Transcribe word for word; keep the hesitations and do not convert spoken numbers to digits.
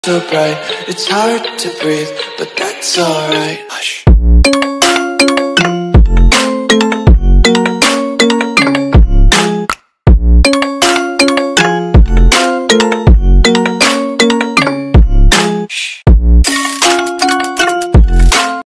So bright, it's hard to breathe, but that's alright. Hush.